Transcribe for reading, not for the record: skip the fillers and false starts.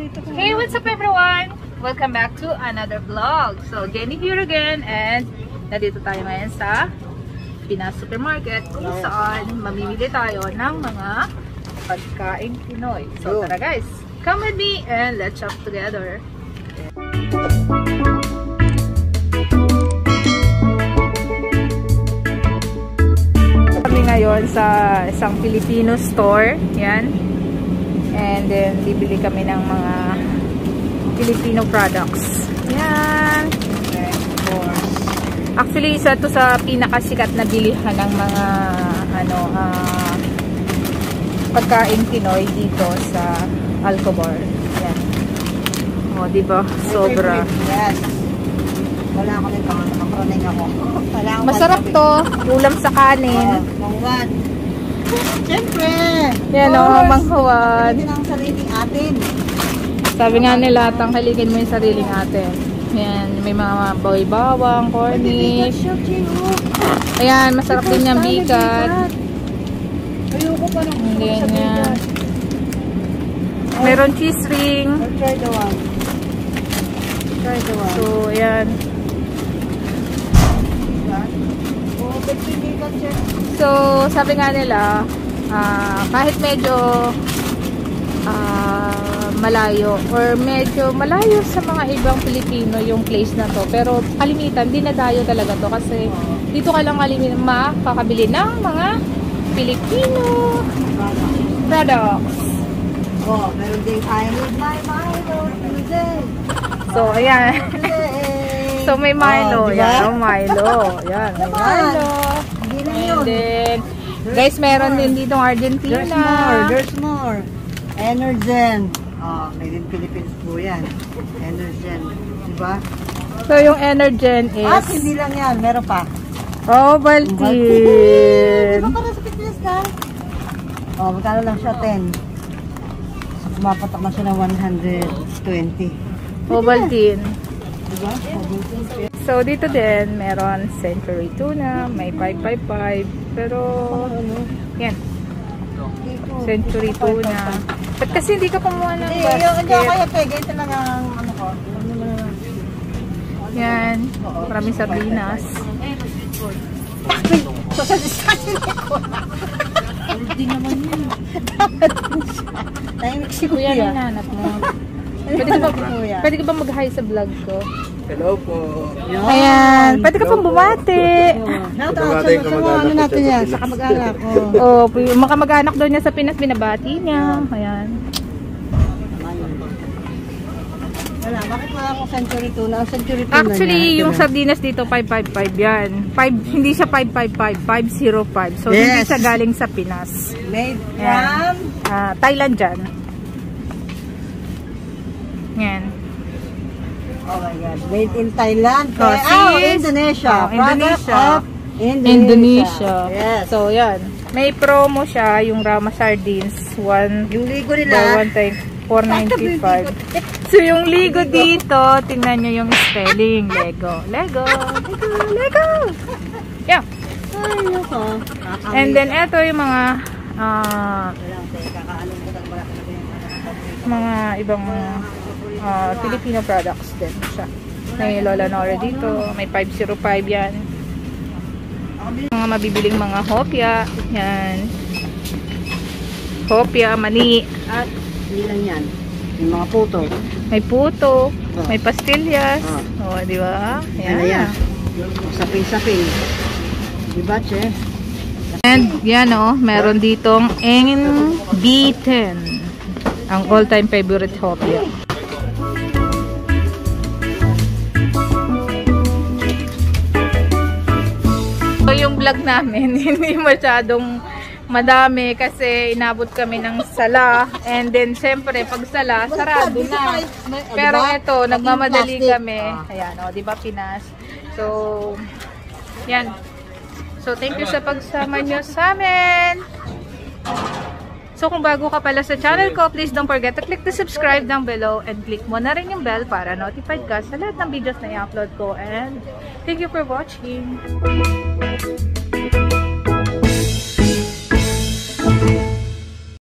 Hey, what's up everyone? Welcome back to another vlog. So, Jenny here again and nandito tayo ngayon sa Pinas Supermarket kung saan mamimili tayo ng mga pagkaing Pinoy. So, tara guys, come with me and let's shop together. Kami ngayon sa isang Filipino store. Yan. And then, bibili kami ng mga Filipino products. Yan. Actually, isa to sa pinakasikat na bilihan ng mga pagkain Pinoy dito sa Alcobar. Yan. O, diba? Sobra. Yes. Wala ako nito. Nakakroning ako. Masarap to. Ulam sa kanin. Mangwan. Siyempre. Yan o, manghuwan. Hindi ang sariling atin. Sabi nga nila, tangkalikin mo yung sariling atin. Yan, may mga bawang, cornish. Ayan, masarap din yung bigat. Ayoko pa nang ganyan. Meron cheese ring. I'll try the one. Try the one. So, ayan. So, sabi nga nila, kahit medyo malayo or medyo malayo sa mga ibang Pilipino yung place na to, pero kalimitan, dinadayo talaga to kasi dito ka lang makakabili ng mga Filipino products. Oh, meron ding I need my Milo today. So, ayan. So, may Milo. Diba? Yan, Milo. Yan, may Milo. And then, guys, meron din dito Argentina. There's more. Energen. Oh, made in Philippines po yan. Energen. Diba? So, yung Energen is... hindi lang yan. Meron pa. Ovaltine. Diba para sa Pilipinas ka? Oh, magkano lang siya? 10. So, pumapatak na siya ng 120. Ovaltine. Diba? So, dito din, meron Century Tuna, may 555, pero, yan, Century Tuna. Ba't kasi hindi ka kumuha ng basket? Hindi ako kaya pege, ito lang ang ano ko. Yan, maraming sardinas. So, sa discussion ko. Hindi naman yun. Tahimik si Kuya, Kuya. nanap mo. Pwede ka ba mag-hi sa vlog ko? Hello po. Ayan, pwede ka pang bumati. Ano natin yan? Sa kamag-anak ko. Oh, mga kamag-anak daw niya sa Pinas, binabati niya. Ayan. Wala, bakit wala akong Century Tuna? Ang Century Tuna Actually, niya, yung sardinas dito, 555 yan. Hindi siya 555, 505. So, hindi siya galing sa Pinas. Made from? Thailand dyan. Yan. Oh my God. Made in Thailand. Oh, Indonesia. Indonesia. Indonesia. Yes. So, yan. May promo siya, yung Rama Sardines. Yung ligo nila. One time, 495. So, yung ligo dito, tingnan nyo yung spelling. Lego. Yeah. And then, eto yung mga ibang Filipino products din siya. May Lola Nora dito, may 505 yan. Mga mabibiling mga hopya, yan. Hopya, mani. At ilan yan? Yung mga puto. May puto, may pastillas. Oh, di ba? Yan. Sapin-sapin. Diba, che? And yan meron ditong B10. Ang all-time favorite hopya. So, yung vlog namin, hindi masyadong madami kasi inabot kami ng sala. And then, syempre, pag sala, sarado na. Pero ito, nagmamadali kami. Ayan, di ba, Pinas? So, yan. So, thank you sa pagsama nyo sa amin. So, kung bago ka pala sa channel ko, please don't forget to click the subscribe down below and click mo na rin yung bell para notified ka sa lahat ng videos na i-upload ko. And thank you for watching.